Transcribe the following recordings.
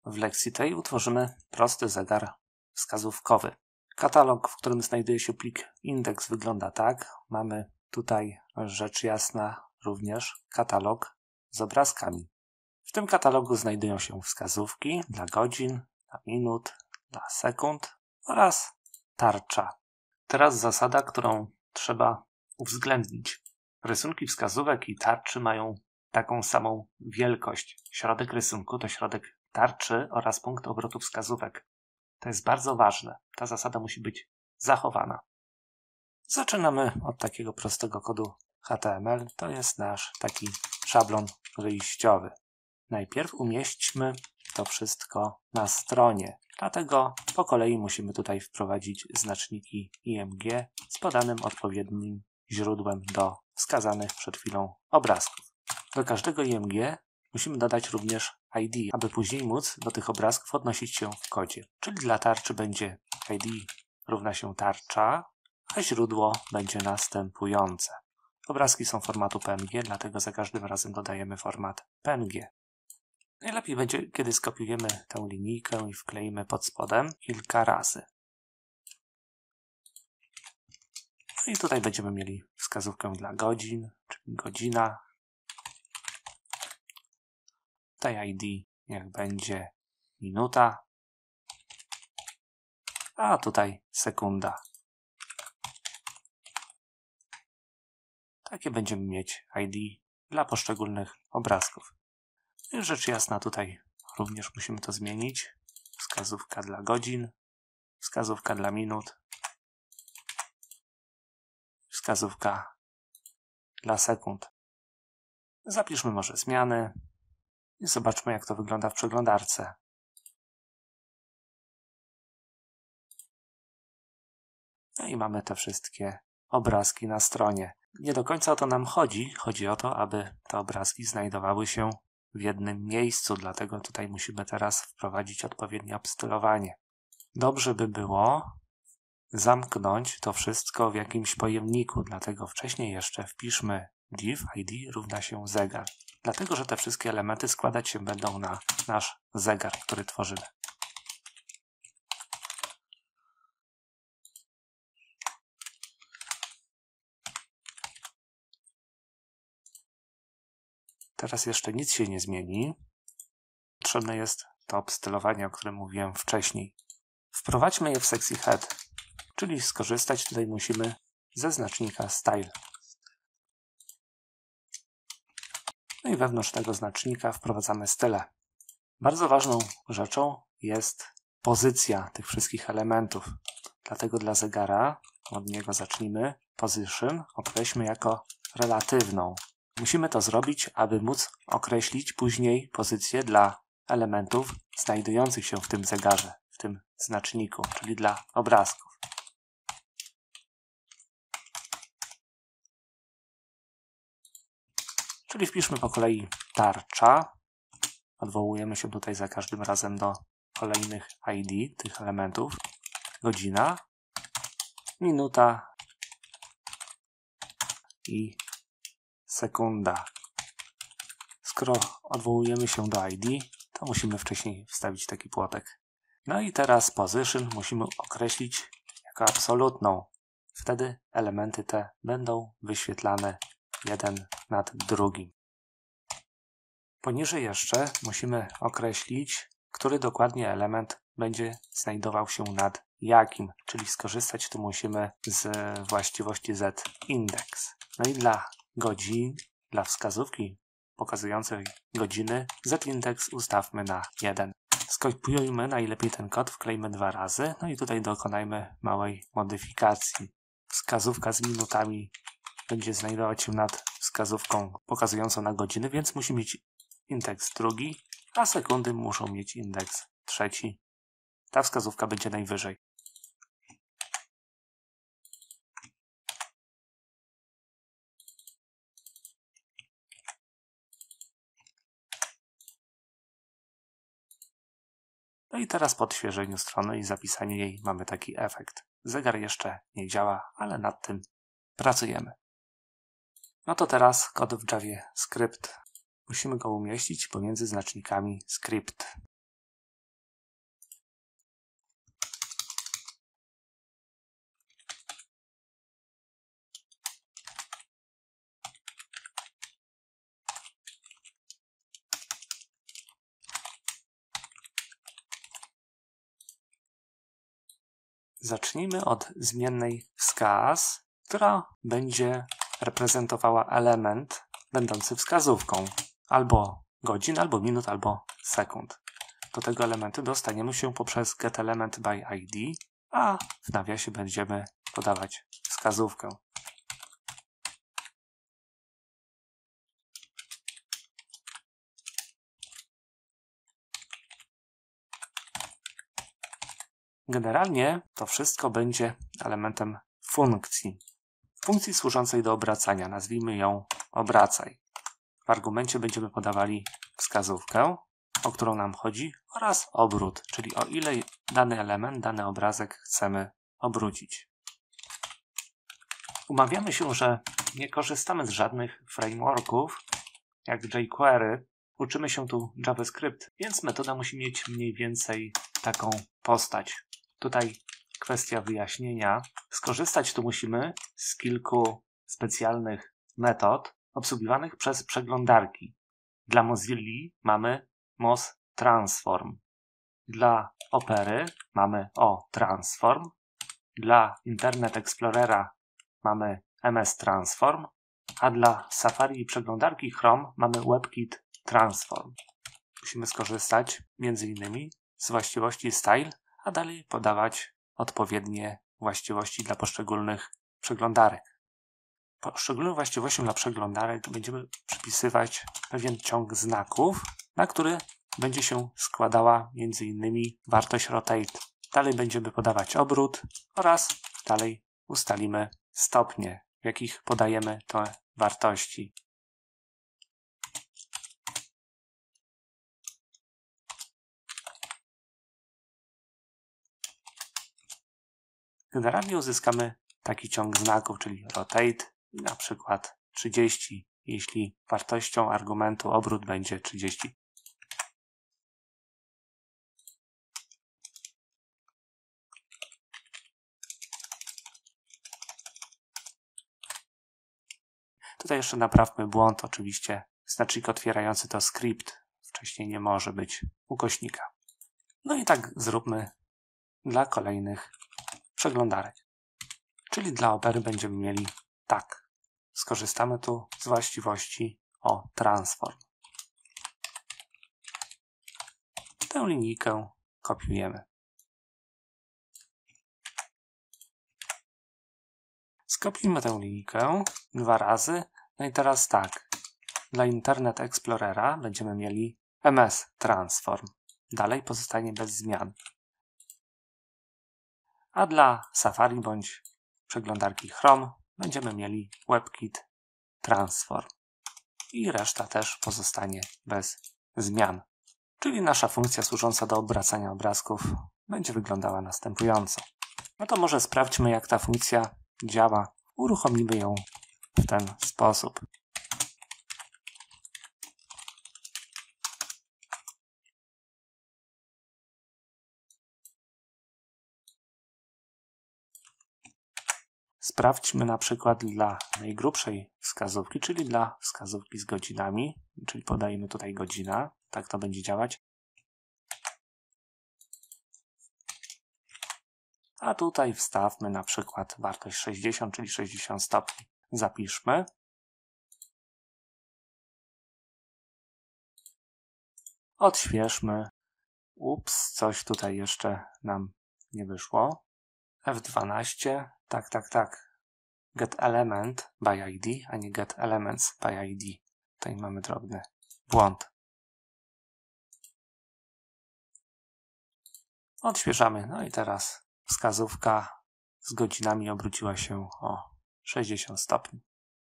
w lekcji tej utworzymy prosty zegar wskazówkowy. Katalog, w którym znajduje się plik indeks, wygląda tak. Mamy tutaj rzecz jasna również katalog z obrazkami. W tym katalogu znajdują się wskazówki dla godzin, dla minut, dla sekund oraz tarcza. Teraz zasada, którą trzeba uwzględnić. Rysunki wskazówek i tarczy mają taką samą wielkość. Środek rysunku to środek tarczy oraz punkt obrotu wskazówek. To jest bardzo ważne. Ta zasada musi być zachowana. Zaczynamy od takiego prostego kodu HTML. To jest nasz taki szablon wyjściowy. Najpierw umieśćmy to wszystko na stronie. Dlatego po kolei musimy tutaj wprowadzić znaczniki IMG z podanym odpowiednim źródłem do wskazanych przed chwilą obrazków. Do każdego IMG musimy dodać również ID, aby później móc do tych obrazków odnosić się w kodzie. Czyli dla tarczy będzie ID równa się tarcza, a źródło będzie następujące. Obrazki są formatu PNG, dlatego za każdym razem dodajemy format PNG. Najlepiej będzie, kiedy skopiujemy tę linijkę i wkleimy pod spodem kilka razy. No i tutaj będziemy mieli wskazówkę dla godzin, czyli godzina. Tutaj ID niech będzie minuta, a tutaj sekunda. Takie będziemy mieć ID dla poszczególnych obrazków. I rzecz jasna tutaj również musimy to zmienić. Wskazówka dla godzin, wskazówka dla minut, wskazówka dla sekund. Zapiszmy może zmiany i zobaczmy, jak to wygląda w przeglądarce. No i mamy te wszystkie obrazki na stronie. Nie do końca o to nam chodzi. Chodzi o to, aby te obrazki znajdowały się w jednym miejscu, dlatego tutaj musimy teraz wprowadzić odpowiednie obstylowanie. Dobrze by było zamknąć to wszystko w jakimś pojemniku, dlatego wcześniej jeszcze wpiszmy div id równa się zegar. Dlatego, że te wszystkie elementy składać się będą na nasz zegar, który tworzymy. Teraz jeszcze nic się nie zmieni. Potrzebne jest to obstylowanie, o którym mówiłem wcześniej. Wprowadźmy je w sekcji head, czyli skorzystać tutaj musimy ze znacznika style. No i wewnątrz tego znacznika wprowadzamy style. Bardzo ważną rzeczą jest pozycja tych wszystkich elementów. Dlatego dla zegara, od niego zacznijmy, position określmy jako relatywną. Musimy to zrobić, aby móc określić później pozycję dla elementów znajdujących się w tym zegarze, w tym znaczniku, czyli dla obrazków. Czyli wpiszmy po kolei tarcza. Odwołujemy się tutaj za każdym razem do kolejnych ID tych elementów. Godzina, minuta i sekunda. Skoro odwołujemy się do ID, to musimy wcześniej wstawić taki płotek. No i teraz position musimy określić jako absolutną. Wtedy elementy te będą wyświetlane jeden nad drugim. Poniżej jeszcze musimy określić, który dokładnie element będzie znajdował się nad jakim, czyli skorzystać tu musimy z właściwości zIndex. No i dla godzin, dla wskazówki pokazującej godziny, zIndex ustawmy na 1. Skopiujmy najlepiej ten kod, wklejmy 2 razy, no i tutaj dokonajmy małej modyfikacji. Wskazówka z minutami będzie znajdować się nad wskazówką pokazującą na godziny, więc musi mieć indeks 2, a sekundy muszą mieć indeks 3. Ta wskazówka będzie najwyżej. No i teraz po odświeżeniu strony i zapisaniu jej mamy taki efekt. Zegar jeszcze nie działa, ale nad tym pracujemy. No to teraz kod w JavaScript. Musimy go umieścić pomiędzy znacznikami script. Zacznijmy od zmiennej wskaz, która będzie reprezentowała element będący wskazówką. Albo godzin, albo minut, albo sekund. Do tego elementu dostaniemy się poprzez getElementById, a w nawiasie będziemy podawać wskazówkę. Generalnie to wszystko będzie elementem funkcji. Funkcji służącej do obracania. Nazwijmy ją obracaj. W argumencie będziemy podawali wskazówkę, o którą nam chodzi, oraz obrót, czyli o ile dany element, dany obrazek chcemy obrócić. Umawiamy się, że nie korzystamy z żadnych frameworków, jak jQuery. Uczymy się tu JavaScript, więc metoda musi mieć mniej więcej taką postać. Tutaj kwestia wyjaśnienia. Skorzystać tu musimy z kilku specjalnych metod obsługiwanych przez przeglądarki. Dla Mozilla mamy MozTransform. Dla Opery mamy OTransform. Dla Internet Explorera mamy MS-Transform. A dla Safari i przeglądarki Chrome mamy WebKit Transform. Musimy skorzystać m.in. z właściwości Style, a dalej podawać odpowiednie właściwości dla poszczególnych przeglądarek. Poszczególnym właściwościom dla przeglądarek będziemy przypisywać pewien ciąg znaków, na który będzie się składała m.in. wartość rotate. Dalej będziemy podawać obrót oraz dalej ustalimy stopnie, w jakich podajemy te wartości. Generalnie uzyskamy taki ciąg znaków, czyli rotate, na przykład 30, jeśli wartością argumentu obrót będzie 30. Tutaj jeszcze naprawmy błąd, oczywiście znacznik otwierający to skrypt, wcześniej nie może być ukośnika. No i tak zróbmy dla kolejnych przeglądarek. Czyli dla Opery będziemy mieli tak. Skorzystamy tu z właściwości OTransform. Tę linijkę kopiujemy. Skopiujmy tę linijkę 2 razy. No i teraz tak. Dla Internet Explorera będziemy mieli MS-Transform. Dalej pozostanie bez zmian. A dla Safari bądź przeglądarki Chrome będziemy mieli WebKit Transform. I reszta też pozostanie bez zmian. Czyli nasza funkcja służąca do obracania obrazków będzie wyglądała następująco. No to może sprawdźmy, jak ta funkcja działa. Uruchomimy ją w ten sposób. Sprawdźmy na przykład dla najgrubszej wskazówki, czyli dla wskazówki z godzinami, czyli podajemy tutaj godzina, tak to będzie działać. A tutaj wstawmy na przykład wartość 60, czyli 60 stopni. Zapiszmy. Odświeżmy. Ups, coś tutaj jeszcze nam nie wyszło. F12. Tak. GetElementById, a nie getElementsById. Tutaj mamy drobny błąd. Odświeżamy. No i teraz wskazówka z godzinami obróciła się o 60 stopni.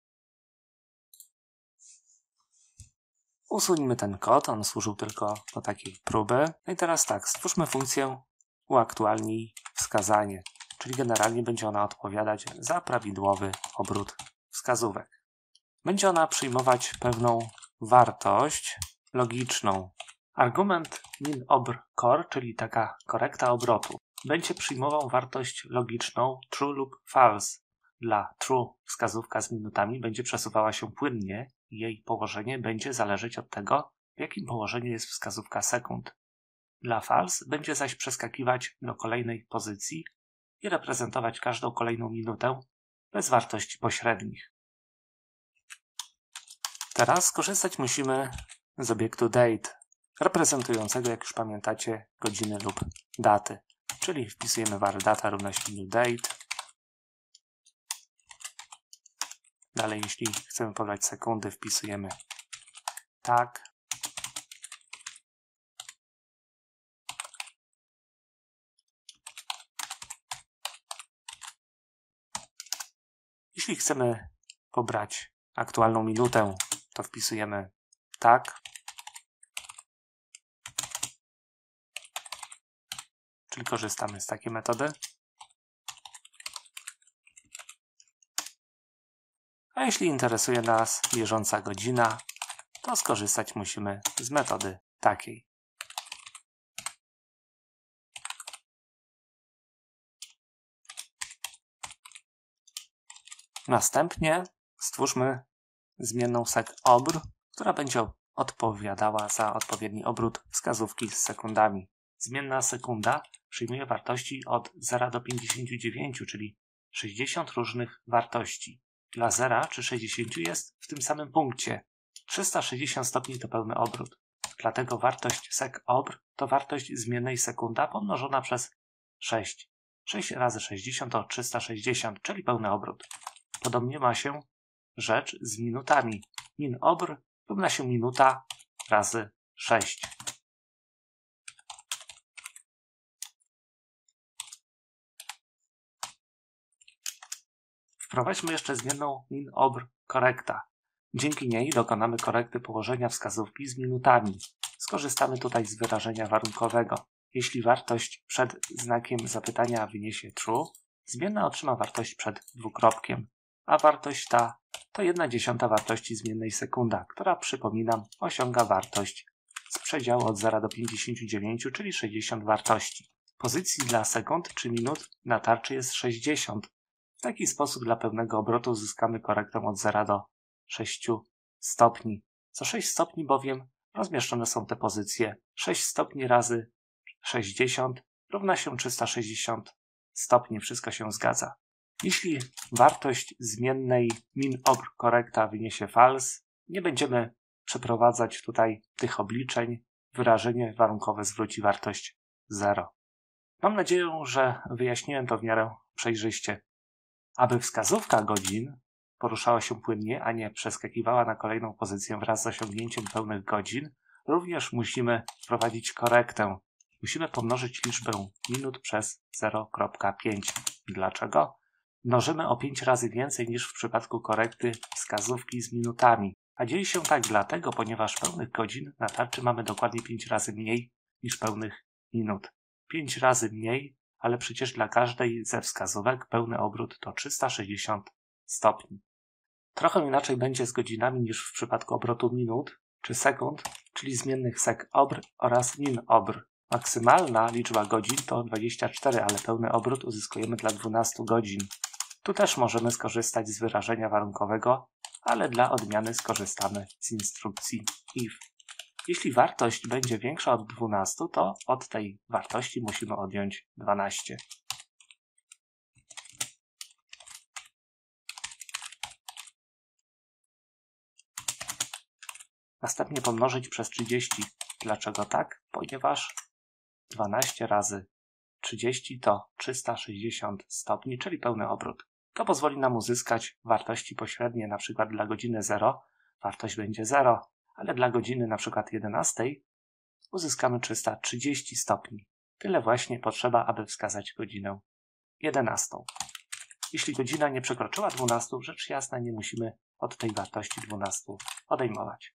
Usuńmy ten kod, on służył tylko do takiej próby. No i teraz tak, stwórzmy funkcję uaktualnij wskazanie, czyli generalnie będzie ona odpowiadać za prawidłowy obrót wskazówek. Będzie ona przyjmować pewną wartość logiczną. Argument min_obr_core, czyli taka korekta obrotu, będzie przyjmował wartość logiczną true lub false. Dla true wskazówka z minutami będzie przesuwała się płynnie i jej położenie będzie zależeć od tego, w jakim położeniu jest wskazówka sekund. Dla false będzie zaś przeskakiwać do kolejnej pozycji i reprezentować każdą kolejną minutę bez wartości pośrednich. Teraz skorzystać musimy z obiektu date, reprezentującego, jak już pamiętacie, godziny lub daty. Czyli wpisujemy var data równa się new date. Dalej, jeśli chcemy podać sekundy, wpisujemy tak. Jeśli chcemy pobrać aktualną minutę, to wpisujemy tak. Czyli korzystamy z takiej metody. A jeśli interesuje nas bieżąca godzina, to skorzystać musimy z metody takiej. Następnie stwórzmy zmienną sec_obr, która będzie odpowiadała za odpowiedni obrót wskazówki z sekundami. Zmienna sekunda przyjmuje wartości od 0 do 59, czyli 60 różnych wartości. Dla 0 czy 60 jest w tym samym punkcie. 360 stopni to pełny obrót. Dlatego wartość sec_obr to wartość zmiennej sekunda pomnożona przez 6. 6 razy 60 to 360, czyli pełny obrót. Podobnie ma się rzecz z minutami. Min_obr równa się minuta razy 6. Wprowadźmy jeszcze zmienną min_obr korekta. Dzięki niej dokonamy korekty położenia wskazówki z minutami. Skorzystamy tutaj z wyrażenia warunkowego. Jeśli wartość przed znakiem zapytania wyniesie true, zmienna otrzyma wartość przed dwukropkiem, a wartość ta to 1/10 wartości zmiennej sekunda, która, przypominam, osiąga wartość z przedziału od 0 do 59, czyli 60 wartości. Pozycji dla sekund czy minut na tarczy jest 60. W taki sposób dla pełnego obrotu uzyskamy korektę od 0 do 6 stopni. Co 6 stopni bowiem rozmieszczone są te pozycje. 6 stopni razy 60 równa się 360 stopni. Wszystko się zgadza. Jeśli wartość zmiennej min_obr korekta wyniesie false, nie będziemy przeprowadzać tutaj tych obliczeń. Wyrażenie warunkowe zwróci wartość 0. Mam nadzieję, że wyjaśniłem to w miarę przejrzyście. Aby wskazówka godzin poruszała się płynnie, a nie przeskakiwała na kolejną pozycję wraz z osiągnięciem pełnych godzin, również musimy wprowadzić korektę. Musimy pomnożyć liczbę minut przez 0,5. Dlaczego? Mnożymy o 5 razy więcej niż w przypadku korekty wskazówki z minutami. A dzieje się tak dlatego, ponieważ pełnych godzin na tarczy mamy dokładnie 5 razy mniej niż pełnych minut. 5 razy mniej, ale przecież dla każdej ze wskazówek pełny obrót to 360 stopni. Trochę inaczej będzie z godzinami niż w przypadku obrotu minut czy sekund, czyli zmiennych sec_obr oraz min_obr. Maksymalna liczba godzin to 24, ale pełny obrót uzyskujemy dla 12 godzin. Tu też możemy skorzystać z wyrażenia warunkowego, ale dla odmiany skorzystamy z instrukcji if. Jeśli wartość będzie większa od 12, to od tej wartości musimy odjąć 12. Następnie pomnożyć przez 30. Dlaczego tak? Ponieważ 12 razy 30 to 360 stopni, czyli pełny obrót. To pozwoli nam uzyskać wartości pośrednie, np. dla godziny 0 wartość będzie 0, ale dla godziny np. 11 uzyskamy 330 stopni. Tyle właśnie potrzeba, aby wskazać godzinę 11. Jeśli godzina nie przekroczyła 12, rzecz jasna nie musimy od tej wartości 12 odejmować.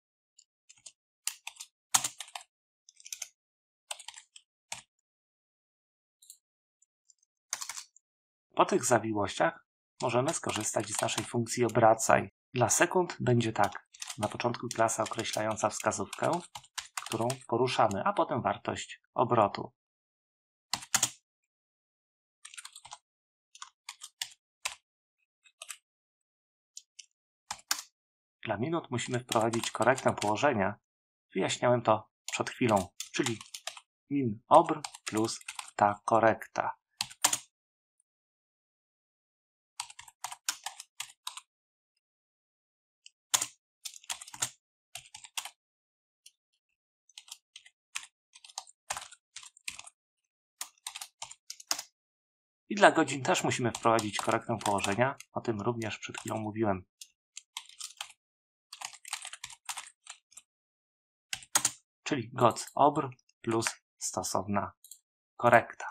Po tych zawiłościach możemy skorzystać z naszej funkcji obracaj. Dla sekund będzie tak. Na początku klasa określająca wskazówkę, którą poruszamy, a potem wartość obrotu. Dla minut musimy wprowadzić korektę położenia. Wyjaśniałem to przed chwilą, czyli min_obr plus ta korekta. I dla godzin też musimy wprowadzić korektę położenia. O tym również przed chwilą mówiłem. Czyli goc-obr plus stosowna korekta.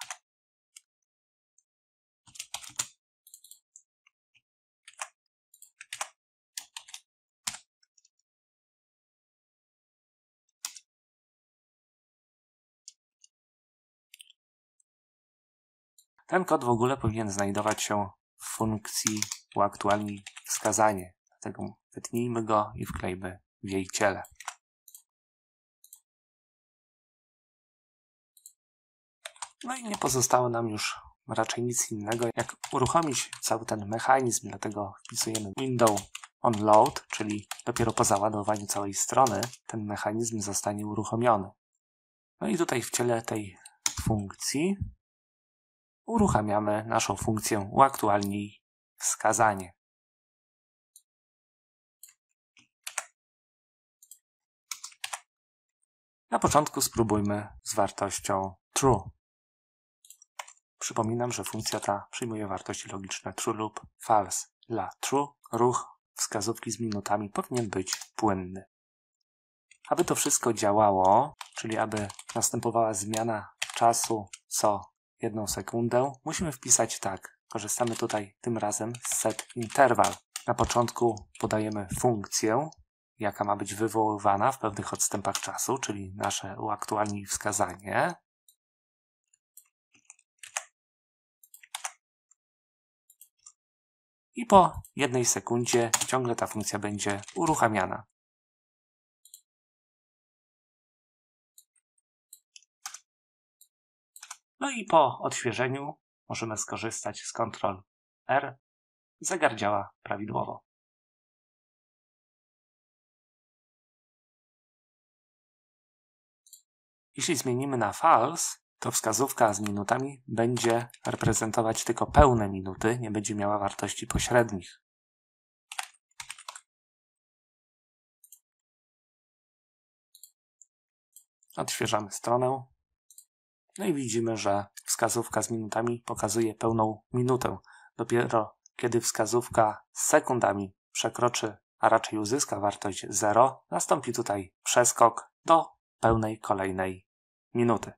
Ten kod w ogóle powinien znajdować się w funkcji uaktualnij wskazanie. Dlatego wytnijmy go i wklejmy w jej ciele. No i nie pozostało nam już raczej nic innego, jak uruchomić cały ten mechanizm. Dlatego wpisujemy window on load, czyli dopiero po załadowaniu całej strony ten mechanizm zostanie uruchomiony. No i tutaj w ciele tej funkcji uruchamiamy naszą funkcję uaktualnij wskazanie. Na początku spróbujmy z wartością true. Przypominam, że funkcja ta przyjmuje wartości logiczne true lub false. Dla true ruch wskazówki z minutami powinien być płynny. Aby to wszystko działało, czyli aby następowała zmiana czasu co 1 sekundę, musimy wpisać tak. Korzystamy tutaj tym razem z set interval. Na początku podajemy funkcję, jaka ma być wywoływana w pewnych odstępach czasu, czyli nasze uaktualnij wskazanie. I po 1 sekundzie ciągle ta funkcja będzie uruchamiana. No i po odświeżeniu możemy skorzystać z Ctrl R. Zegar działa prawidłowo. Jeśli zmienimy na false, to wskazówka z minutami będzie reprezentować tylko pełne minuty, nie będzie miała wartości pośrednich. Odświeżamy stronę. No i widzimy, że wskazówka z minutami pokazuje pełną minutę. Dopiero kiedy wskazówka z sekundami przekroczy, a raczej uzyska wartość 0, nastąpi tutaj przeskok do pełnej kolejnej minuty.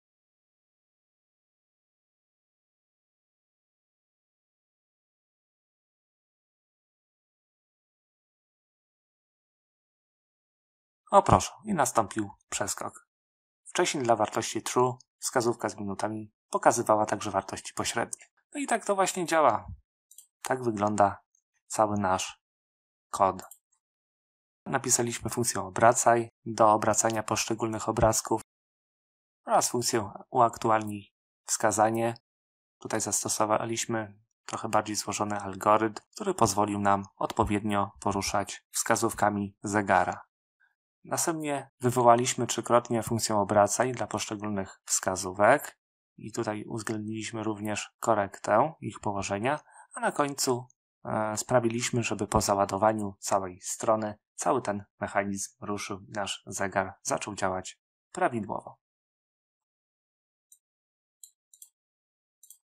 O proszę, i nastąpił przeskok. Wcześniej dla wartości true wskazówka z minutami pokazywała także wartości pośrednie. No i tak to właśnie działa. Tak wygląda cały nasz kod. Napisaliśmy funkcję obracaj do obracania poszczególnych obrazków oraz funkcję uaktualnij wskazanie. Tutaj zastosowaliśmy trochę bardziej złożony algorytm, który pozwolił nam odpowiednio poruszać wskazówkami zegara. Następnie wywołaliśmy trzykrotnie funkcję obracaj dla poszczególnych wskazówek i tutaj uwzględniliśmy również korektę ich położenia, a na końcu sprawiliśmy, żeby po załadowaniu całej strony cały ten mechanizm ruszył i nasz zegar zaczął działać prawidłowo.